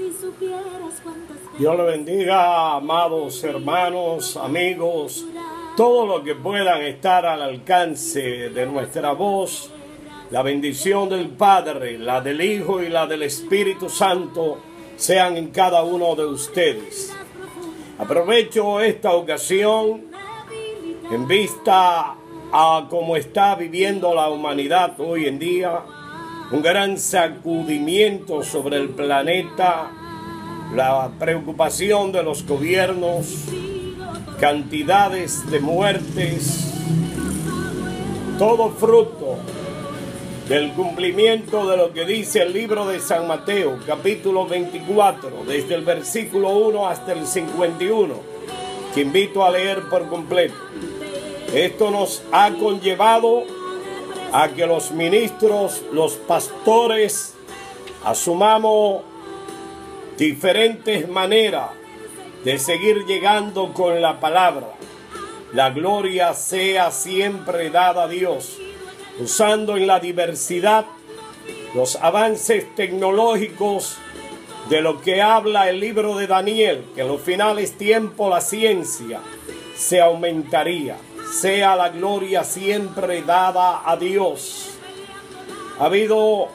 Dios le bendiga, amados hermanos, amigos, todos los que puedan estar al alcance de nuestra voz. La bendición del Padre, la del Hijo y la del Espíritu Santo sean en cada uno de ustedes. Aprovecho esta ocasión en vista a cómo está viviendo la humanidad hoy en día, un gran sacudimiento sobre el planeta, la preocupación de los gobiernos, cantidades de muertes, todo fruto del cumplimiento de lo que dice el libro de San Mateo, capítulo 24, desde el versículo 1 hasta el 51, que invito a leer por completo. Esto nos ha conllevado a que los ministros, los pastores, asumamos diferentes maneras de seguir llegando con la palabra. La gloria sea siempre dada a Dios, usando en la diversidad los avances tecnológicos de lo que habla el libro de Daniel, que en los finales tiempos la ciencia se aumentaría. Sea la gloria siempre dada a Dios. Ha habido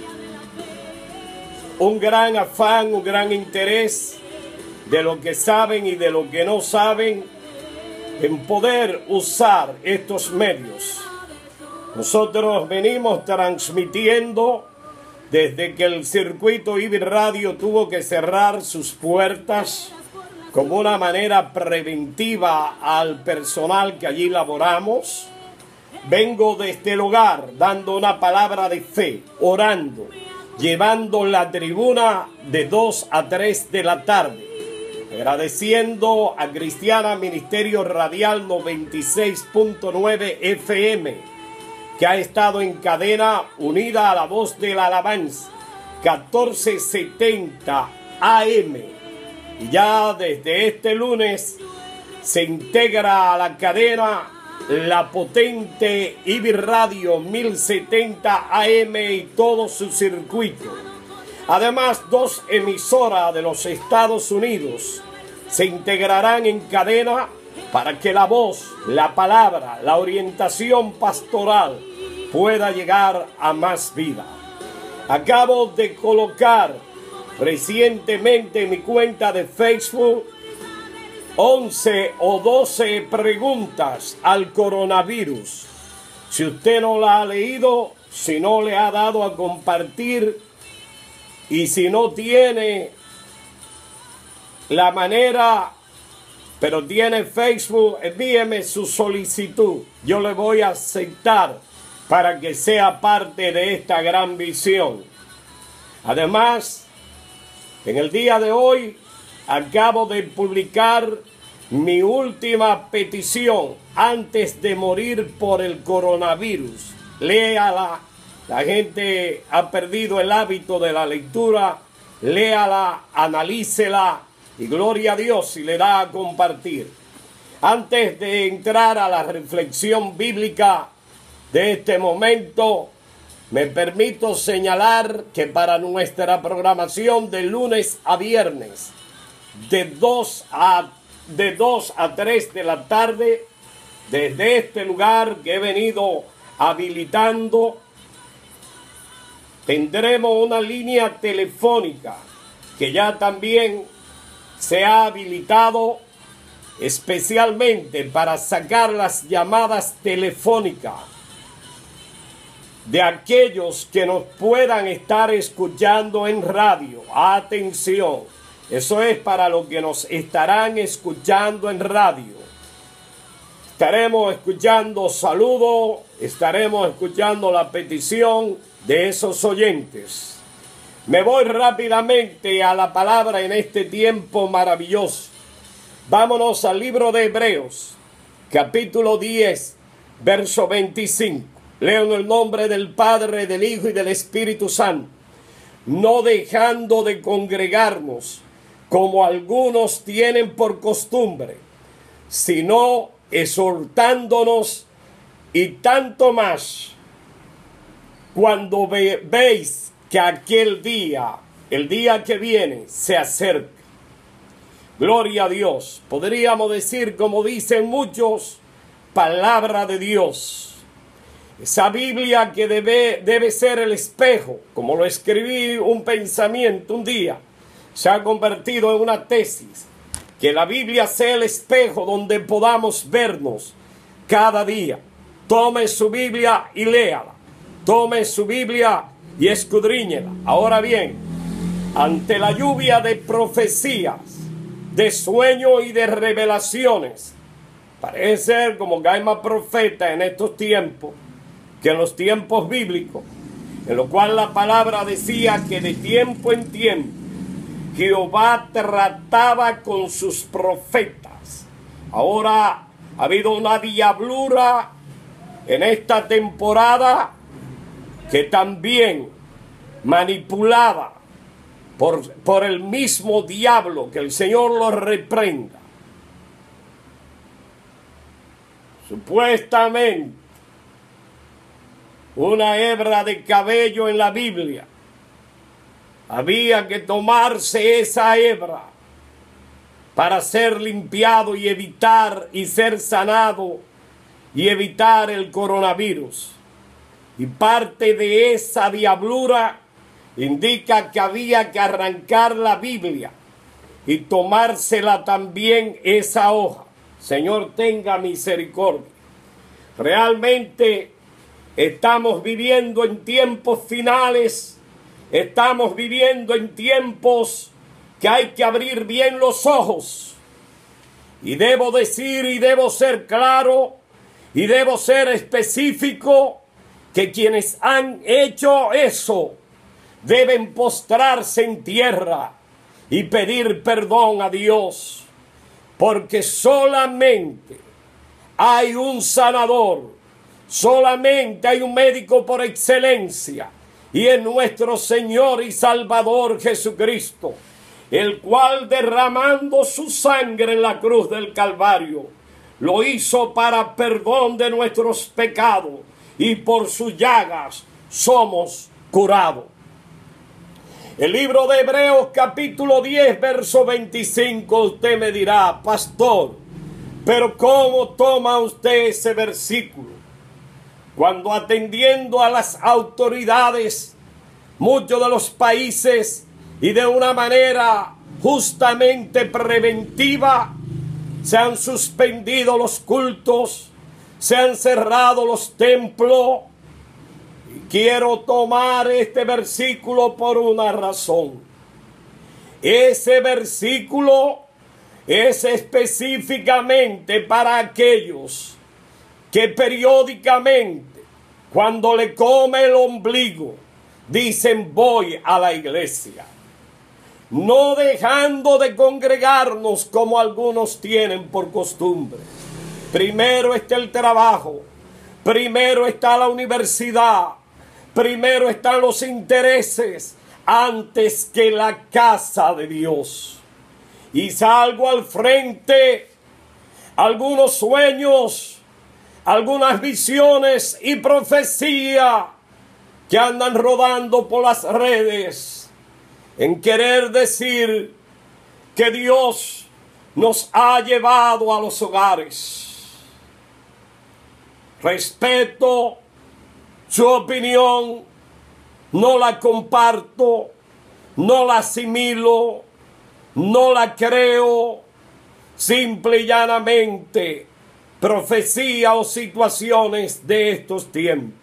un gran afán, un gran interés de lo que saben y de lo que no saben en poder usar estos medios. Nosotros venimos transmitiendo desde que el circuito IBI Radio tuvo que cerrar sus puertas como una manera preventiva al personal que allí laboramos. Vengo desde el hogar dando una palabra de fe, orando, llevando la tribuna de 2 a 3 de la tarde, agradeciendo a Cristiana Ministerio Radial 96.9 FM, que ha estado en cadena unida a la voz de la alabanza, 1470 AM. Y ya desde este lunes se integra a la cadena la potente IBI Radio 1070 AM y todo su circuito. Además, 2 emisoras de los Estados Unidos se integrarán en cadena para que la voz, la palabra, la orientación pastoral pueda llegar a más vida. Acabo de colocar recientemente en mi cuenta de Facebook 11 o 12 preguntas al coronavirus. Si usted no la ha leído, si no le ha dado a compartir y si no tiene la manera, pero tiene Facebook, envíeme su solicitud. Yo le voy a aceptar para que sea parte de esta gran visión. Además, en el día de hoy acabo de publicar mi última petición antes de morir por el coronavirus. Léala, la gente ha perdido el hábito de la lectura. Léala, analícela y gloria a Dios si le da a compartir. Antes de entrar a la reflexión bíblica de este momento, me permito señalar que para nuestra programación de lunes a viernes, de 2 a 3 de la tarde, desde este lugar que he venido habilitando, tendremos una línea telefónica que ya también se ha habilitado especialmente para sacar las llamadas telefónicas de aquellos que nos puedan estar escuchando en radio. Atención, eso es para los que nos estarán escuchando en radio. Estaremos escuchando saludos, estaremos escuchando la petición de esos oyentes. Me voy rápidamente a la palabra en este tiempo maravilloso. Vámonos al libro de Hebreos, capítulo 10, verso 25. Leo en el nombre del Padre, del Hijo y del Espíritu Santo. No dejando de congregarnos, como algunos tienen por costumbre, sino exhortándonos, y tanto más cuando veis que aquel día El día que viene se acerca. Gloria a Dios. Podríamos decir, como dicen muchos, palabra de Dios. Esa Biblia que debe ser el espejo, como lo escribí un pensamiento un día, se ha convertido en una tesis. Que la Biblia sea el espejo donde podamos vernos cada día. Tome su Biblia y léala. Tome su Biblia y escudriñela. Ahora bien, ante la lluvia de profecías, de sueños y de revelaciones, parece ser como que hay más profetas en estos tiempos que en los tiempos bíblicos, en lo cual la palabra decía que de tiempo en tiempo Jehová trataba con sus profetas. Ahora ha habido una diablura en esta temporada que también manipulada por el mismo diablo, que el Señor lo reprenda. Supuestamente una hebra de cabello en la Biblia. Había que tomarse esa hebra para ser limpiado y evitar y ser sanado y evitar el coronavirus. Y parte de esa diablura indica que había que arrancar la Biblia y tomársela también esa hoja. Señor, tenga misericordia. Realmente estamos viviendo en tiempos finales. Estamos viviendo en tiempos que hay que abrir bien los ojos. Y debo decir y debo ser claro y debo ser específico que quienes han hecho eso deben postrarse en tierra y pedir perdón a Dios. Porque solamente hay un sanador, solamente hay un médico por excelencia. Y es nuestro Señor y Salvador Jesucristo, el cual derramando su sangre en la cruz del Calvario, lo hizo para perdón de nuestros pecados, y por sus llagas somos curados. El libro de Hebreos capítulo 10, verso 25, usted me dirá, pastor, pero ¿cómo toma usted ese versículo? Cuando atendiendo a las autoridades, muchos de los países, y de una manera justamente preventiva, se han suspendido los cultos, se han cerrado los templos. Y quiero tomar este versículo por una razón. Ese versículo es específicamente para aquellos que periódicamente, cuando le come el ombligo, dicen voy a la iglesia, no dejando de congregarnos como algunos tienen por costumbre. Primero está el trabajo, primero está la universidad, primero están los intereses antes que la casa de Dios. Y salgo al frente algunos sueños, algunas visiones y profecía que andan rodando por las redes en querer decir que Dios nos ha llevado a los hogares. Respeto su opinión, no la comparto, no la asimilo, no la creo, simple y llanamente profecía o situaciones de estos tiempos.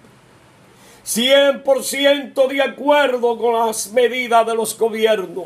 100% de acuerdo con las medidas de los gobiernos.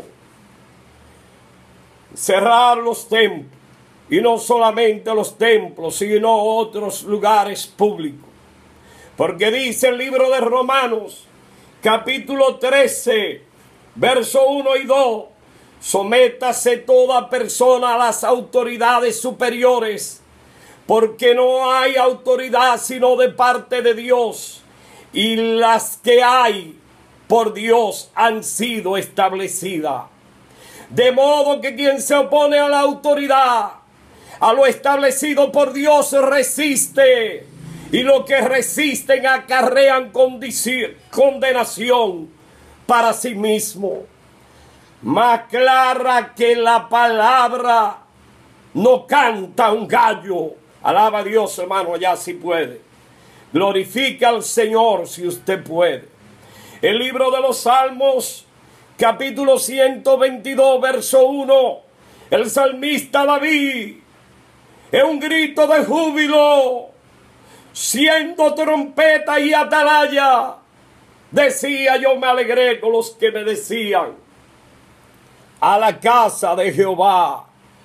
Cerrar los templos, y no solamente los templos, sino otros lugares públicos. Porque dice el libro de Romanos, capítulo 13, verso 1 y 2, sométase toda persona a las autoridades superiores, porque no hay autoridad sino de parte de Dios, y las que hay por Dios han sido establecidas. De modo que quien se opone a la autoridad, a lo establecido por Dios, resiste, y los que resisten acarrean condenación para sí mismo. más clara que la palabra no canta un gallo. Alaba a Dios, hermano, allá si puede. Glorifica al Señor si usted puede. El libro de los Salmos, capítulo 122, verso 1. El salmista David, en un grito de júbilo, siendo trompeta y atalaya, decía: yo me alegré con los que me decían, a la casa de Jehová,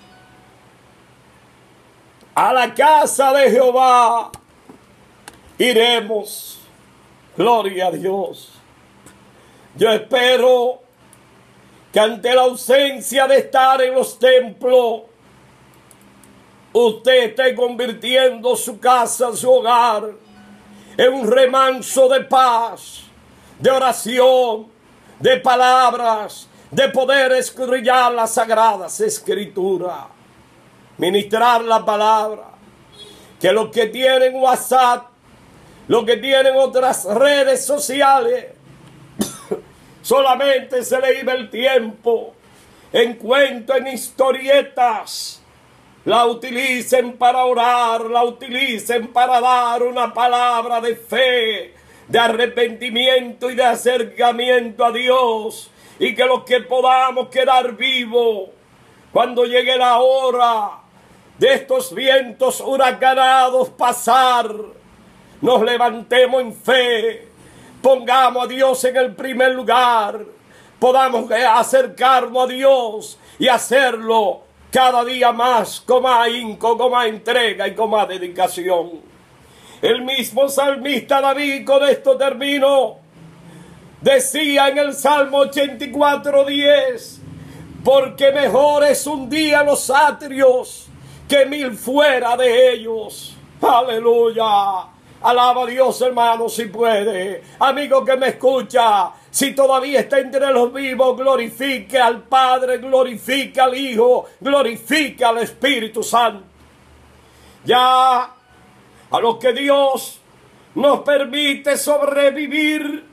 a la casa de Jehová iremos. Gloria a Dios. Yo espero que ante la ausencia de estar en los templos, usted esté convirtiendo su casa, su hogar, en un remanso de paz, de oración, de palabras, de poder escudriñar las sagradas escrituras, ministrar la palabra. Que los que tienen WhatsApp, los que tienen otras redes sociales, solamente se le iba el tiempo en cuentos, en historietas, la utilicen para orar, la utilicen para dar una palabra de fe, de arrepentimiento y de acercamiento a Dios. Y que los que podamos quedar vivos, cuando llegue la hora de estos vientos huracanados pasar, nos levantemos en fe, pongamos a Dios en el primer lugar, podamos acercarnos a Dios y hacerlo cada día más, con más ahínco, con más entrega y con más dedicación. El mismo salmista David, con esto termino, decía en el Salmo 84:10, porque mejor es un día en los atrios que 1000 fuera de ellos. Aleluya. Alaba a Dios, hermano, si puede. Amigo que me escucha, si todavía está entre los vivos, glorifique al Padre, glorifique al Hijo, glorifique al Espíritu Santo. Ya a los que Dios nos permite sobrevivir,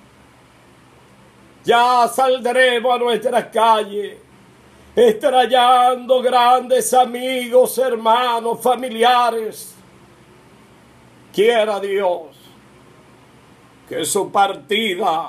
ya saldremos a nuestras calles, extrañando grandes amigos, hermanos, familiares. Quiera Dios que su partida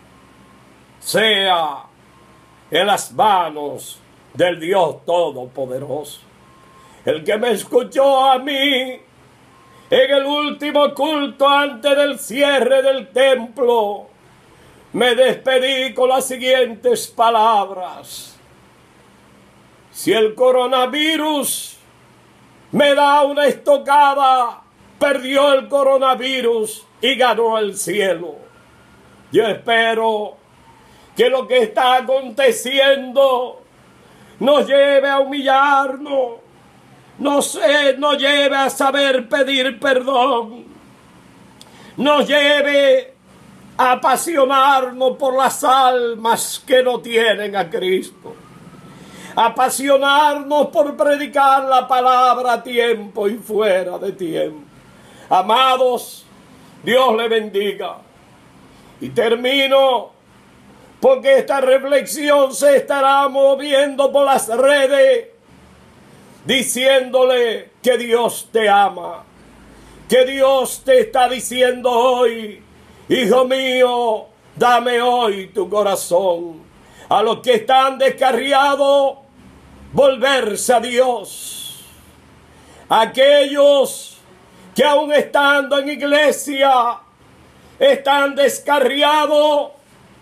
sea en las manos del Dios Todopoderoso. El que me escuchó a mí en el último culto antes del cierre del templo, me despedí con las siguientes palabras: si el coronavirus me da una estocada, perdió el coronavirus y ganó el cielo. Yo espero que lo que está aconteciendo nos lleve a humillarnos, nos lleve a saber pedir perdón, nos lleve a apasionarnos por las almas que no tienen a Cristo, apasionarnos por predicar la palabra a tiempo y fuera de tiempo. Amados, Dios le bendiga. Y termino, porque esta reflexión se estará moviendo por las redes, diciéndole que Dios te ama, que Dios te está diciendo hoy: hijo mío, dame hoy tu corazón. A los que están descarriados, volverse a Dios. Aquellos que aún estando en iglesia están descarriados,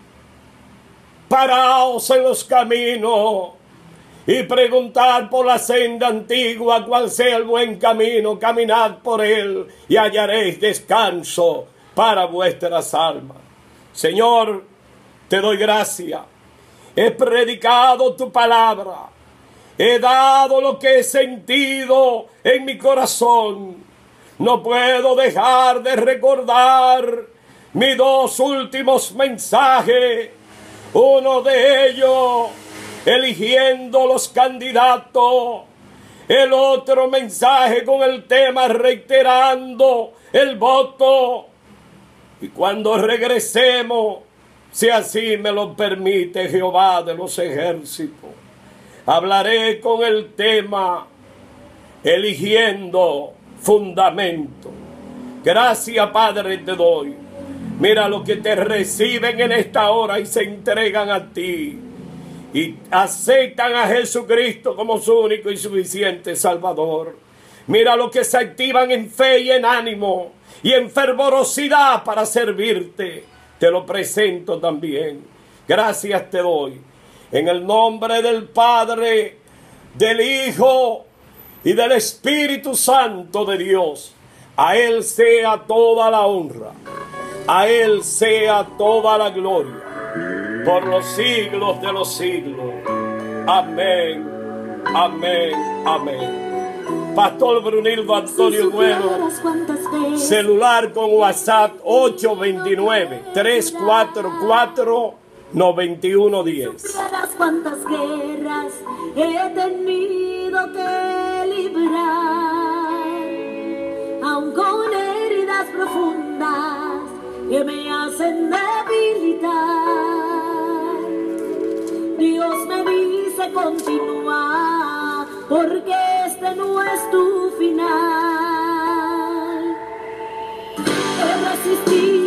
paraos en los caminos y preguntar por la senda antigua cuál sea el buen camino, caminad por él y hallaréis descanso para vuestras almas. Señor, te doy gracias. He predicado tu palabra, he dado lo que he sentido en mi corazón. No puedo dejar de recordar mis 2 últimos mensajes. Uno de ellos, eligiendo los candidatos. El otro mensaje con el tema reiterando el voto. Y cuando regresemos, si así me lo permite Jehová de los ejércitos. Hablaré con el tema eligiendo fundamento. Gracias, Padre, te doy. Mira lo que te reciben en esta hora y se entregan a ti y aceptan a Jesucristo como su único y suficiente Salvador. Mira lo que se activan en fe y en ánimo y en fervorosidad para servirte. Te lo presento también. Gracias te doy. En el nombre del Padre, del Hijo y del Espíritu Santo de Dios. A Él sea toda la honra. A Él sea toda la gloria. Por los siglos de los siglos. Amén. Amén. Amén. Pastor Brunildo Antonio Bueno, celular con WhatsApp 829-344-9110. Supieras cuántas guerras he tenido que librar, aun con heridas profundas que me hacen debilitar. Dios me dice continúa, porque este no es tu final. He resistido